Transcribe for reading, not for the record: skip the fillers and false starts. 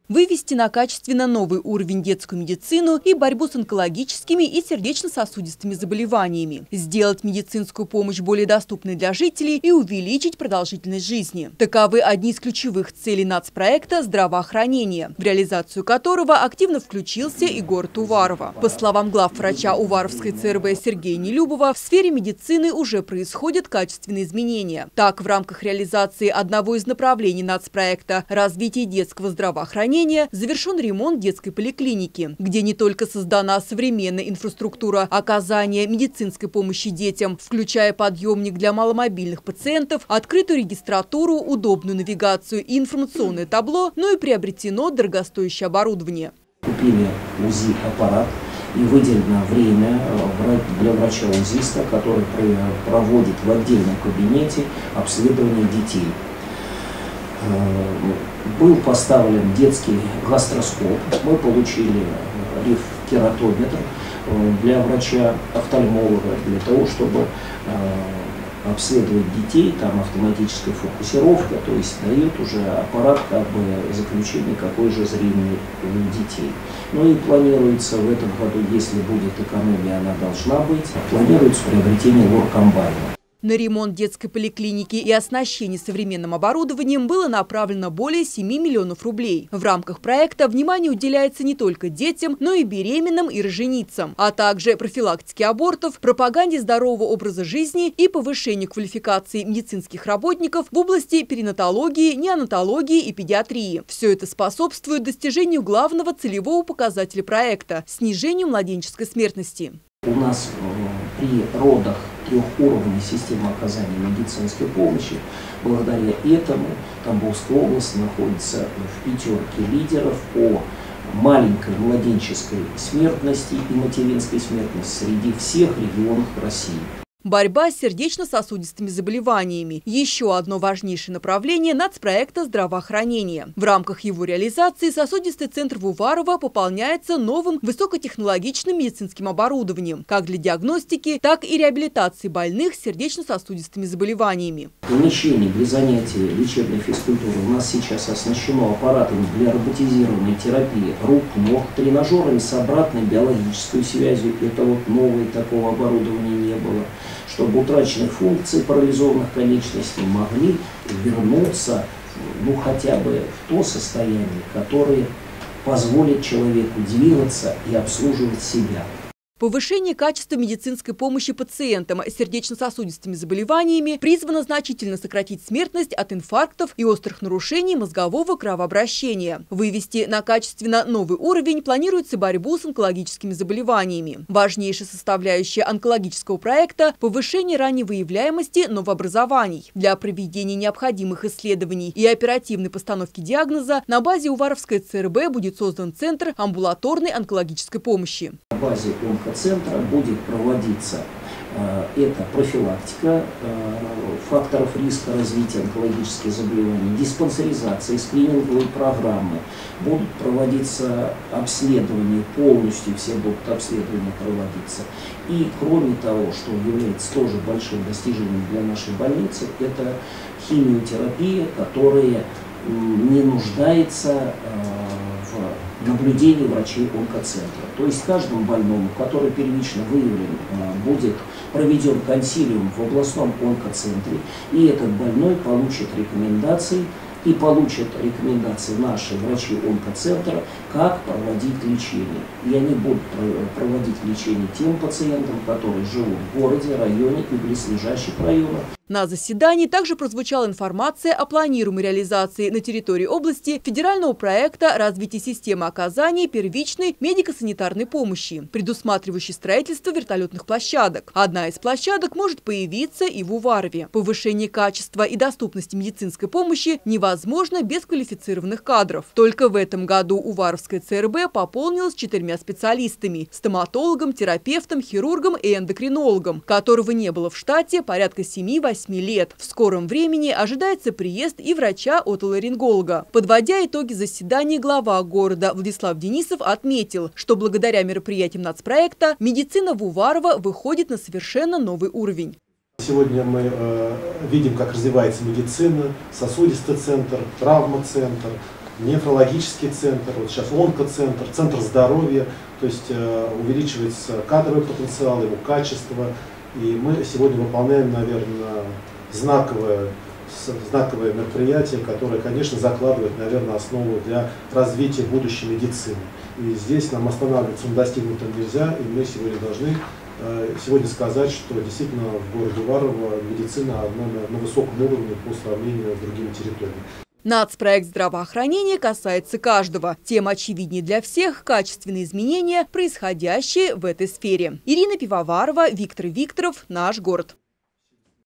Вывести на качественно новый уровень детскую медицину и борьбу с онкологическими и сердечно-сосудистыми заболеваниями. Сделать медицинскую помощь более доступной для жителей и увеличить продолжительность жизни. Таковы одни из ключевых целей нацпроекта «Здравоохранение», в реализацию которого активно включился и город Уварово. По словам главврача Уваровской ЦРБ Сергея Нелюбова, в сфере медицины уже происходят качественные изменения. Так, в рамках реализации одного из направлений нацпроекта «Развитие детского здравоохранения» завершен ремонт детской поликлиники, где не только создана современная инфраструктура оказания медицинской помощи детям, включая подъемник для маломобильных пациентов, открытую регистратуру, удобную навигацию и информационное табло, но и приобретено дорогостоящее оборудование. Купили УЗИ-аппарат и выделено время для врача-УЗИста, который проводит в отдельном кабинете обследование детей. Был поставлен детский гастроскоп, мы получили кератометр для врача-офтальмолога, для того, чтобы обследовать детей, там автоматическая фокусировка, то есть дает уже аппарат заключение, какое же зрение у детей. Ну и планируется в этом году, если будет экономия, она должна быть, планируется приобретение лор-комбайна. На ремонт детской поликлиники и оснащение современным оборудованием было направлено более 7 миллионов рублей. В рамках проекта внимание уделяется не только детям, но и беременным и роженицам, а также профилактике абортов, пропаганде здорового образа жизни и повышению квалификации медицинских работников в области перинатологии, неонатологии и педиатрии. Все это способствует достижению главного целевого показателя проекта – снижению младенческой смертности. У нас при родах трехуровневой системы оказания медицинской помощи. Благодаря этому Тамбовская область находится в пятерке лидеров по маленькой младенческой смертности и материнской смертности среди всех регионов России. Борьба с сердечно-сосудистыми заболеваниями – еще одно важнейшее направление нацпроекта «Здравоохранение». В рамках его реализации сосудистый центр в Уварово пополняется новым высокотехнологичным медицинским оборудованием, как для диагностики, так и реабилитации больных с сердечно-сосудистыми заболеваниями. Помещение для занятий лечебной физкультуры у нас сейчас оснащено аппаратами для роботизированной терапии рук, ног, тренажерами с обратной биологической связью. Это вот новое, такого оборудования не было. Чтобы утраченные функции парализованных конечностей могли вернуться, ну, хотя бы в то состояние, которое позволит человеку двигаться и обслуживать себя. Повышение качества медицинской помощи пациентам с сердечно-сосудистыми заболеваниями призвано значительно сократить смертность от инфарктов и острых нарушений мозгового кровообращения. Вывести на качественно новый уровень планируется борьбу с онкологическими заболеваниями. Важнейшая составляющая онкологического проекта – повышение ранней выявляемости новообразований. Для проведения необходимых исследований и оперативной постановки диагноза на базе Уваровской ЦРБ будет создан Центр амбулаторной онкологической помощи. На базе онкоцентра будет проводиться это профилактика факторов риска развития онкологических заболеваний, диспансеризация, скрининговые программы. Будут проводиться обследования, полностью все будут обследования проводиться. И кроме того, что является тоже большим достижением для нашей больницы, это химиотерапия, которая не нуждается в наблюдении врачей онкоцентра. То есть каждому больному, который первично выявлен, будет проведен консилиум в областном онкоцентре, и этот больной получит рекомендации наши врачи онкоцентра, как проводить лечение. И они будут проводить лечение тем пациентам, которые живут в городе, районе и близлежащих районах. На заседании также прозвучала информация о планируемой реализации на территории области федерального проекта развития системы оказания первичной медико-санитарной помощи, предусматривающей строительство вертолетных площадок. Одна из площадок может появиться и в Уварове. Повышение качества и доступности медицинской помощи невозможно без квалифицированных кадров. Только в этом году Уваровская ЦРБ пополнилась 4 специалистами – стоматологом, терапевтом, хирургом и эндокринологом, которого не было в штате порядка 7-8 лет. В скором времени ожидается приезд и врача-отоларинголога. Подводя итоги заседания, глава города Владислав Денисов отметил, что благодаря мероприятиям нацпроекта медицина в Уварово выходит на совершенно новый уровень. Сегодня мы видим, как развивается медицина, сосудистый центр, травмоцентр. нефрологический центр, вот сейчас онкоцентр, центр здоровья, то есть увеличивается кадровый потенциал, его качество. И мы сегодня выполняем, наверное, знаковое мероприятие, которое, конечно, закладывает, наверное, основу для развития будущей медицины. И здесь нам останавливаться на достигнутом нельзя, и мы сегодня должны сказать, что действительно в городе Уварово медицина на высоком уровне по сравнению с другими территориями. Нацпроект здравоохранения касается каждого. Тем очевиднее для всех качественные изменения, происходящие в этой сфере. Ирина Пивоварова, Виктор Викторов, «Наш город».